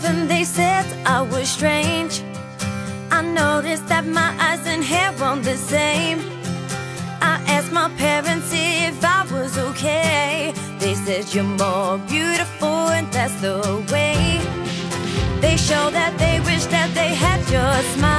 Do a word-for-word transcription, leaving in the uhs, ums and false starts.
eleven, they said I was strange. I noticed that my eyes and hair weren't the same. I asked my parents if I was okay. They said you're more beautiful and that's the way. They show that they wish that they had your smile.